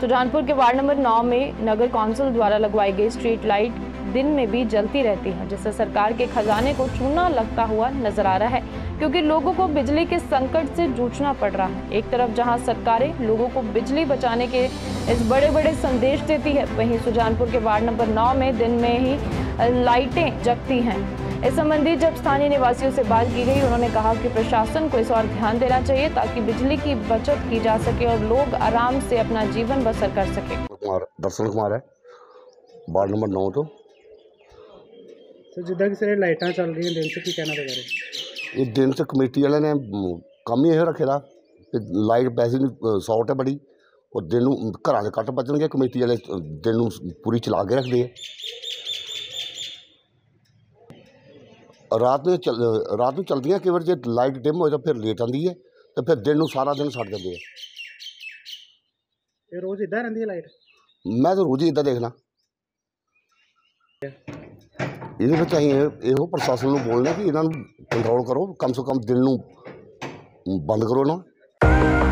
सुजानपुर के ward number 9 में नगर council द्वारा लगवाई गई स्ट्रीट लाइट दिन में भी जलती रहती है, जिससे सरकार के खजाने को चूना लगता हुआ नजर आ रहा है, क्योंकि लोगों को बिजली के संकट से जूझना पड़ रहा है। एक तरफ जहां सरकारें लोगों को बिजली बचाने के इस बड़े संदेश देती है, वहीं सुजानपुर के वार्ड नंबर 9 में दिन में ही लाइटें जगती हैं। इस संबंधी जब स्थानीय निवासियों से बात की गई, उन्होंने कहा कि प्रशासन को इस और ध्यान देना चाहिए ताकि बिजली की बचत की जा सके और लोग आराम से अपना जीवन बसर कर सके। दर्शन कुमार है, वार्ड नंबर 9 तो जिदा कि लाइटां चल रही दिन से की कहना बारे ये दिन से कमेटी वाले ने कम ही रखे दा लाइट वैसे नहीं शॉर्ट है बड़ी और दिन घर के कट बचन कमेटी वाले दिन पूरी चला के रखते हैं। रात में चलती कई बार जो लाइट डिम हो तो फिर लेट आती है तो फिर दिन सारा दिन सड़ जाते हैं। रोज़ इदा रही लाइट? मैं तो रोज़ ही इदा देखना। ये यो प्रशासन को बोलना कि इन्हों कंट्रोल करो, कम से कम दिन बंद करो ना।